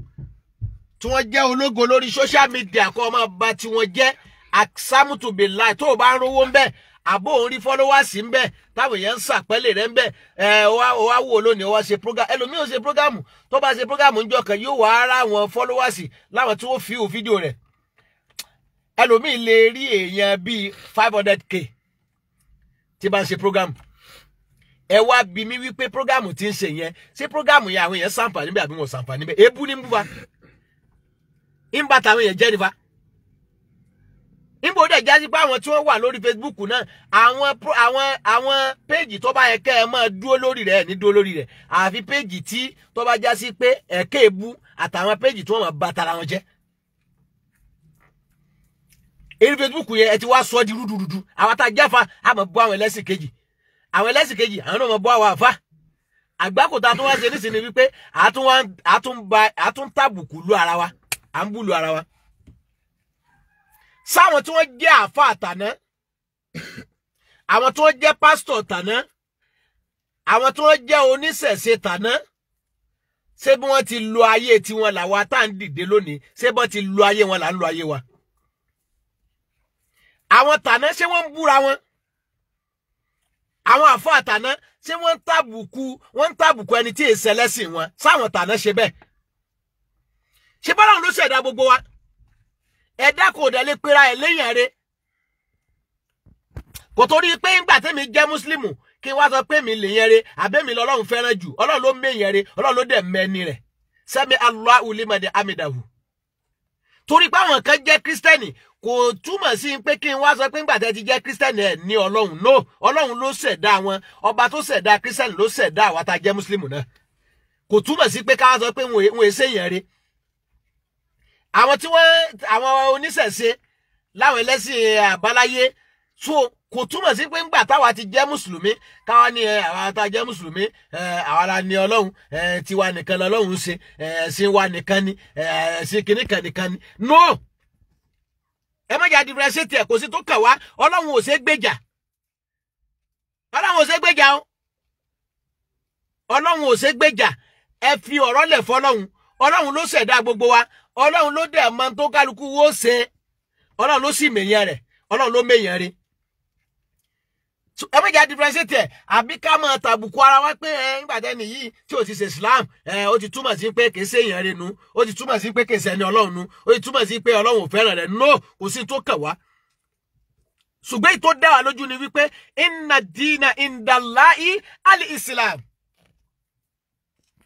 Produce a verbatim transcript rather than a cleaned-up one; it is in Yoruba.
tí wọ́n jẹ́ ológo lórí social media kó máa bà tí wọ́n jẹ́ aksamu to be lie tó bá ń rówó ńbẹ̀ àbó ń rí followers ńbẹ̀ táwọn èèyàn ń sàpẹ́lẹ̀ rẹ̀ ńbẹ̀ ẹ̀ ó wá wò lónìí ó wá ṣe program ẹlòmíì ó ṣe program tó bá ṣe program ńjọ́ kan yóò wá ara àwọn followers láwọn tí wọ́n fi ò fídíò rẹ̀ ẹlòmíì lè rí èèyàn bíi five hundred k tí bá ń ṣe program ẹ wá bí mi wípé program tí ń ṣe yẹn ṣé program yẹn àwọn èèyàn ṣàǹfààní níbẹ̀ àbí wọn ṣàǹfààní níbẹ̀ èébú ní mbúfa ń bá tàwọn èèyàn jẹ́ nífa níbo dẹ̀ jásí pé àwọn tí wọ́n wà lórí Facebook náà àwọn àwọn àwọn péjì tó bá yẹ kẹ́ ẹ máa dúró lórí rẹ̀ ní dúró lórí rẹ̀ àfi péjì tí tó bá jásí pé ẹ̀kẹ́ èébú àtàwọn péjì tí wọ́n máa bá tara wọn jẹ́ èyí Facebook yẹn ẹ ti wá sọ di rúdurùdu àwọn tá a jáfa a máa bọ́ àwọn ẹlẹ́sìn kejì àwọn ẹlẹ́sìn kejì àwọn náà máa bọ́ àwọn àfa àgbákòtà tó wá ṣe nísìnyí wípé àtún wá àtún ba àtún tàbùkù lu ara wa à ń bú lu ara wa sáwọn tí wọ́n jẹ́ àfa àtàná àwọn tí wọ́n jẹ́ pásítọ̀ tàná àwọn tí wọ́n jẹ́ oníṣẹ̀ṣe tàná ṣé bí wọ́n ti lo ayé tiwọn làwa tá à ń dìde lónìí ṣé bí wọ́n ti lo ayé wọn là ń lo ayé wa àwọn tàná ṣé wọ́n ń búra wọn àwọn àfa àtàná ṣé wọ́n ń tàbùkù wọ́n ń tàbùkù ẹni tí èsì ẹlẹ́sìn wọn sáwọn tàná ṣe bẹ́ẹ̀ ṣé bọ́lá ló ṣẹ̀dá gbogbo wa ẹ̀dá kò dẹ̀ lè pera ẹ̀ léyìn rẹ̀ kò torí pé ńgbà tẹ́mi jẹ́ mùsùlùmù kí n wá sọ pé mi lè yẹn rẹ̀ àbẹ́mi lọ́lọ́run fẹ́ràn jù ọlọ́run ló mẹ́yìn rẹ̀ ọlọ́run ló dẹ̀ mẹ́ni rẹ̀ sẹ́mi Allahu liman hamidahu torí pé àwọn kan jẹ́ kírísítẹ́nì kò túmọ̀ sí pé kí n wá sọ pé ńgbà tẹ́ ti jẹ́ kírísítẹ́nì ẹ̀ ní ọlọ́run no ọlọ́run ló ṣẹ̀dá wọn ọba tó ṣẹ̀dá kírísítẹ́nì ló ṣẹ̀dá àwa tá jẹ́ mùsùlùmù náà kò túmọ̀ sí pé ká sọ pé wọn èsè yẹn rẹ̀ àwọn tí wọ́n àwọn oníṣẹ̀ṣe láwọn ẹlẹ́sìn àbáláyé so kò túmọ̀ sí pé ńgbà táwa ti jẹ́ mùsùlùmí káwa ní àwa tá jẹ́ mùsùlùmí àwa la ní ọlọ́run tiwa nìkan lọ́lọ́run ṣe ẹ̀sìn wa nìkan ni ẹ̀sìn kìnnìkan nìkan ni no ẹ má jà differentiate ẹ̀ kò sí tó kàn wá ọlọ́run ò ṣe gbèjà ọlọ́run ò ṣe gbèjà o ọlọ́run ò ṣe gbèjà ẹ fi ọ̀rọ̀ lẹ̀ fọlọ́run ọlọ́run ló ṣẹ̀dá gbogbo wa ọlọ́run ló dẹ̀ mọ̀ tó kálukú wó ṣe ọlọ́run ló sì mèyàn rẹ̀ ọlọ́run ló mèyàn rẹ̀ ẹ má jà differentiate ẹ̀ àbí ká máa tàbùkù ara wa pé ẹ nígbà tẹ́ni yìí tí ò ti ṣe Islam ẹ ó ti túmọ̀ sí pé kìí ṣe èèyàn rẹ̀ nu ó ti túmọ̀ sí pé kìí ṣe ẹni ọlọ́run nu ó ti túmọ̀ sí pé ọlọ́run ò fẹ́ràn rẹ̀ no kò sí tó kàn wá ṣùgbọ́n èyí tó dá wa lójú ni wípé inna dina indallahi al-Islam